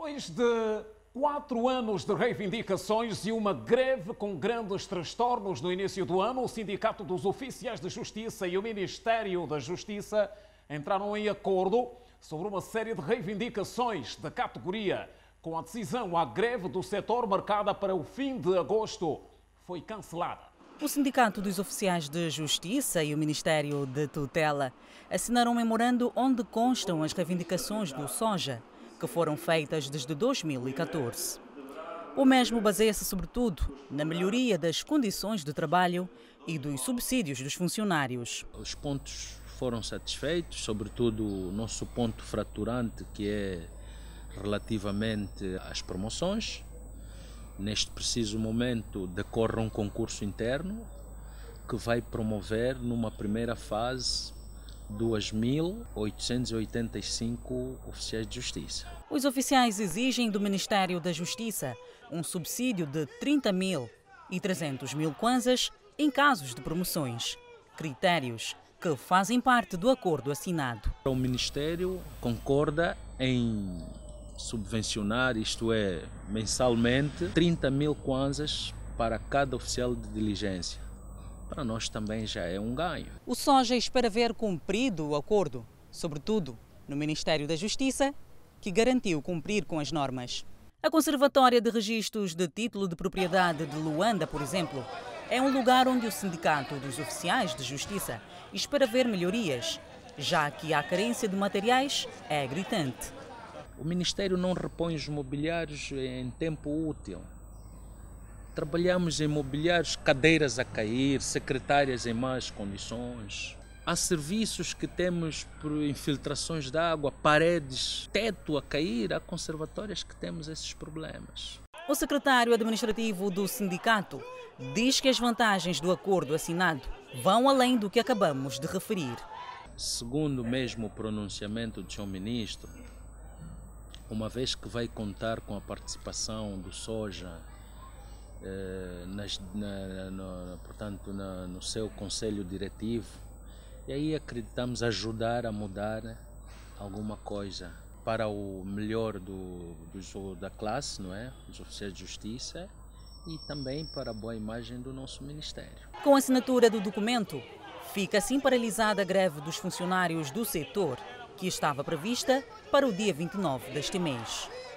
Depois de 4 anos de reivindicações e uma greve com grandes transtornos no início do ano, o Sindicato dos Oficiais de Justiça e o Ministério da Justiça entraram em acordo sobre uma série de reivindicações da categoria. Com a decisão, a greve do setor marcada para o fim de agosto foi cancelada. O Sindicato dos Oficiais de Justiça e o Ministério de Tutela assinaram um memorando onde constam as reivindicações do SOJA, que foram feitas desde 2014. O mesmo baseia-se sobretudo na melhoria das condições de trabalho e dos subsídios dos funcionários. Os pontos foram satisfeitos, sobretudo o nosso ponto fraturante, que é relativamente às promoções. Neste preciso momento decorre um concurso interno que vai promover numa primeira fase 2.885 oficiais de justiça. Os oficiais exigem do Ministério da Justiça um subsídio de 30.000 kwanzas em casos de promoções, critérios que fazem parte do acordo assinado. O Ministério concorda em subvencionar, isto é, mensalmente, 30.000 kwanzas para cada oficial de diligência. Para nós também já é um ganho. O SOJA espera ver cumprido o acordo, sobretudo no Ministério da Justiça, que garantiu cumprir com as normas. A Conservatória de Registros de Título de Propriedade de Luanda, por exemplo, é um lugar onde o Sindicato dos Oficiais de Justiça espera ver melhorias, já que a carência de materiais é gritante. O Ministério não repõe os mobiliários em tempo útil. Trabalhamos em mobiliários, cadeiras a cair, secretárias em más condições. Há serviços que temos por infiltrações de água, paredes, teto a cair. Há conservatórias que temos esses problemas. O secretário administrativo do sindicato diz que as vantagens do acordo assinado vão além do que acabamos de referir. Segundo mesmo o pronunciamento do Sr. Ministro, uma vez que vai contar com a participação do SOJA, portanto, no seu conselho diretivo, e aí acreditamos ajudar a mudar alguma coisa para o melhor da classe, não é? Dos oficiais de justiça, e também para a boa imagem do nosso Ministério. Com a assinatura do documento, fica assim paralisada a greve dos funcionários do setor, que estava prevista para o dia 29 deste mês.